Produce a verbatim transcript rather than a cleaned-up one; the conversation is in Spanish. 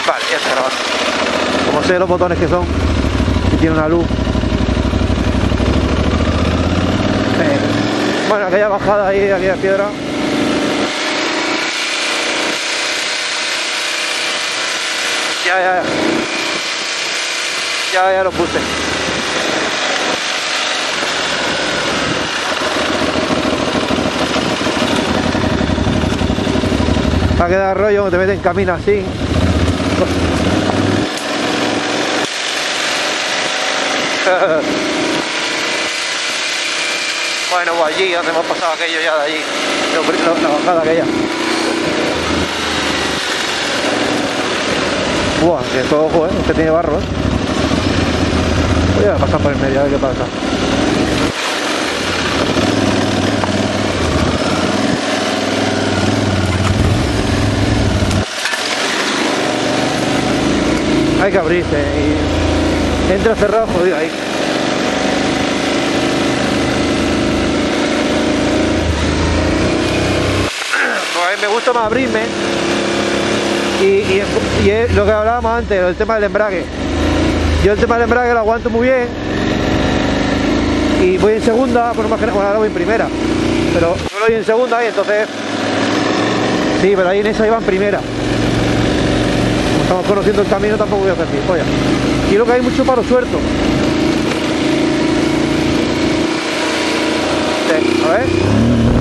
Vale, ya está grabando. Como sé los botones que son, y tiene una luz. Eh, bueno, aquella bajada ahí, aquella piedra. Ya, ya, ya. Ya, ya lo puse. Va a quedar rollo, te meten camino así. Bueno, pues allí donde hemos pasado aquello ya de allí, la, la bajada aquella. Buah, que esto, ojo, eh, este tiene barro, eh. Voy a pasar por el medio, a ver qué pasa. Hay que abrirse y entra cerrado, jodido ahí. Pues a mí me gusta más abrirme y, y, y es lo que hablábamos antes, el tema del embrague. Yo el tema del embrague lo aguanto muy bien y voy en segunda, por más que bueno, ahora voy en primera, pero solo voy en segunda y entonces sí, pero ahí en esa iba en primera. Estamos conociendo el camino, tampoco voy a hacer gilipollas. Y lo que hay mucho paro suelto. Sí, a ver.